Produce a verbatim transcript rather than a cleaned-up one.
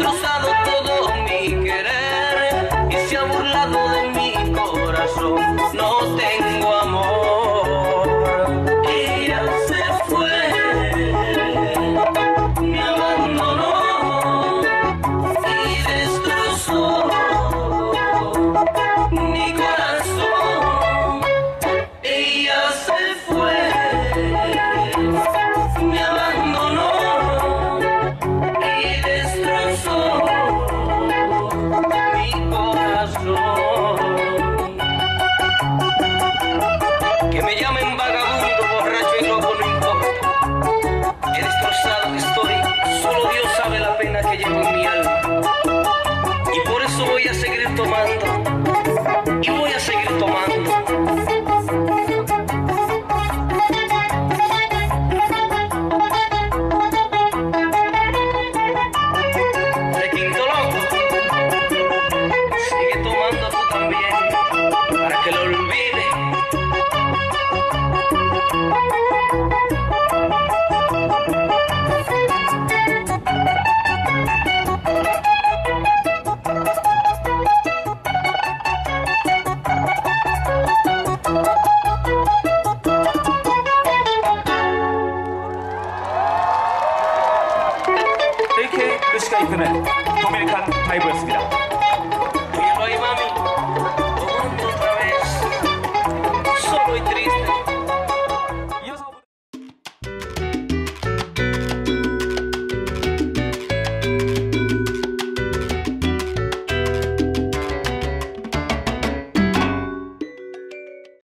destrozado todo mi querer y se ha burlado de mi corazón. No tengo amor. Ella se fue, me abandonó y destrozó mi corazón. Ella se fue, me abandonó y destrozó mi corazón. Que me llamen vagabundo, borracho y loco, no importa. Qué destrozado que estoy, solo Dios sabe la pena que llevo en mi alma. Y por eso voy a seguir tomando, y voy a seguir tomando. Requinto loco, sigue tomando tú también, para que lo olvide. 에이케이 루시가 이끄는 도미니칸 파이브였습니다.